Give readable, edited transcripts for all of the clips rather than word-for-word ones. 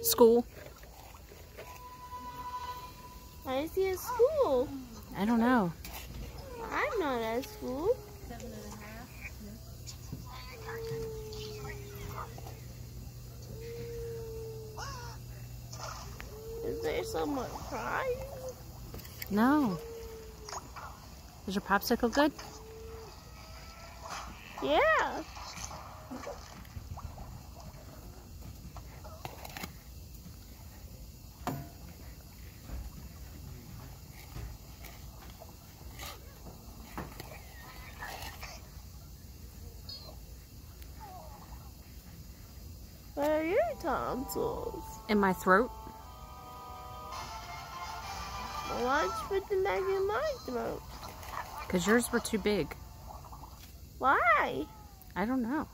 School. Why is he at school? I don't know. I'm not at school. Is there someone crying? No. Is your popsicle good? Yeah. Where are your tonsils? In my throat? Well, why'd you put them back in my throat? Because yours were too big. Why? I don't know.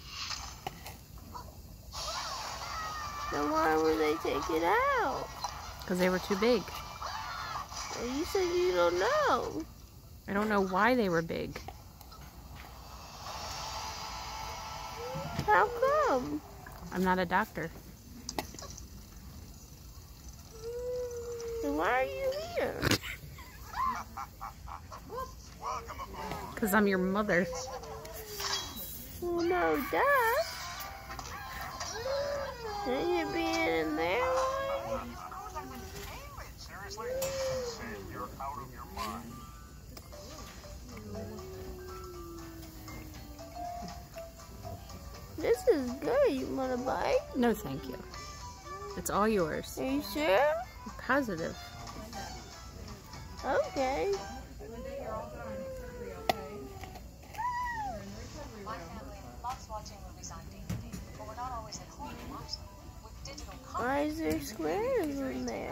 Then why were they taken out? Because they were too big. Well, you said you don't know. I don't know why they were big. How come? I'm not a doctor. Then why are you here? Because I'm your mother. Well, no, duh. Shouldn't you be in there? Seriously? You're out of your mind. This is good. You want a bite? No, thank you. It's all yours. Are you sure? I'm positive. Okay. My family loves watching movies on DVD, but we're not always at home to watch them. With digital Why is there squares in there?